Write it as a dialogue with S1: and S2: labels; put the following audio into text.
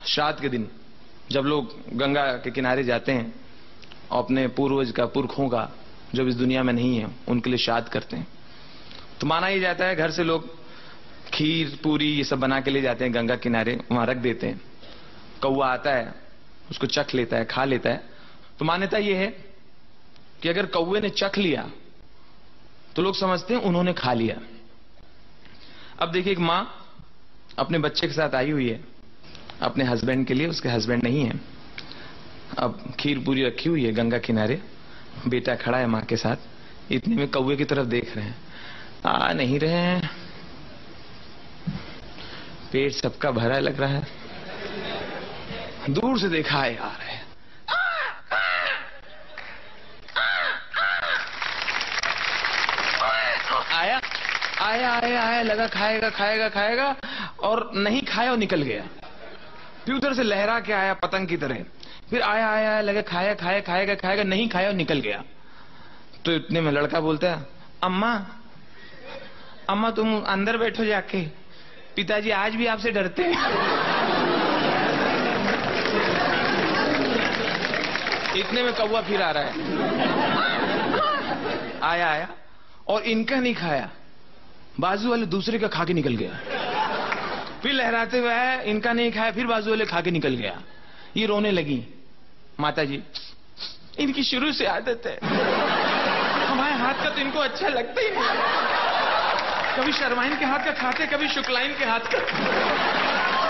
S1: श्राद्ध के दिन जब लोग गंगा के किनारे जाते हैं और अपने पूर्वज का, पुरखों का, जो इस दुनिया में नहीं है, उनके लिए श्राद्ध करते हैं, तो माना ही जाता है घर से लोग खीर पूरी ये सब बना के ले जाते हैं गंगा किनारे, वहां रख देते हैं। कौवा आता है, उसको चख लेता है, खा लेता है। तो मान्यता ये है कि अगर कौवे ने चख लिया तो लोग समझते हैं उन्होंने खा लिया। अब देखिए, एक मां अपने बच्चे के साथ आई हुई है अपने हस्बैंड के लिए, उसके हस्बैंड नहीं है। अब खीर पूरी रखी हुई है गंगा किनारे, बेटा खड़ा है मां के साथ। इतने में कौवे की तरफ देख रहे हैं, आ नहीं रहे हैं, पेट सबका भरा लग रहा है। दूर से देखा है, आ रहे हैं, आया आया आया आया, लगा खाएगा खाएगा खाएगा, और नहीं खाया और निकल गया। फिर उधर से लहरा के आया पतंग की तरह, फिर आया आया आया, लगा खाया खाया खाएगा खाएगा, नहीं खाया और निकल गया। तो इतने में लड़का बोलता है, अम्मा अम्मा तुम अंदर बैठो जाके, पिताजी आज भी आपसे डरते हैं। इतने में कौवा फिर आ रहा है, आया आया, और इनका नहीं खाया, बाजू वाले दूसरे का खा के निकल गया। फिर लहराते हुए आया, इनका नहीं खाया, फिर बाजू वाले खा के निकल गया। ये रोने लगी, माता जी इनकी शुरू से आदत है, हमारे हाथ का तो इनको अच्छा लगता ही नहीं, कभी शर्माइन के हाथ का खाते, कभी शुक्लाइन के हाथ का।